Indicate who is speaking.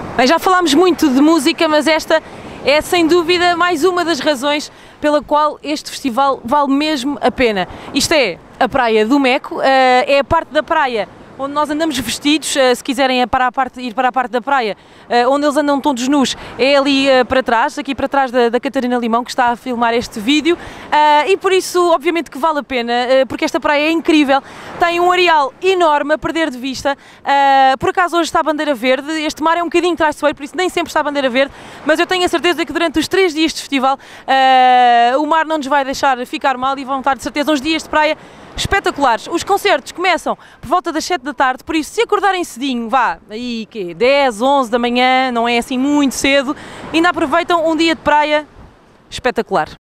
Speaker 1: Bem, já falámos muito de música, mas esta é sem dúvida mais uma das razões pela qual este festival vale mesmo a pena. Isto é a Praia do Meco, é a parte da praia onde nós andamos vestidos, se quiserem ir para a parte da praia, onde eles andam todos nus, é ali para trás, aqui para trás da Catarina Limão, que está a filmar este vídeo, e por isso, obviamente que vale a pena, porque esta praia é incrível, tem um areal enorme a perder de vista, por acaso hoje está a bandeira verde, este mar é um bocadinho traiçoeiro, por isso nem sempre está a bandeira verde, mas eu tenho a certeza que durante os 3 dias de festival, o mar não nos vai deixar ficar mal e vão estar de certeza uns dias de praia espetaculares. Os concertos começam por volta das 7 da tarde, por isso se acordarem cedinho, vá, aí que 10, 11 da manhã, não é assim muito cedo, ainda aproveitam um dia de praia espetacular.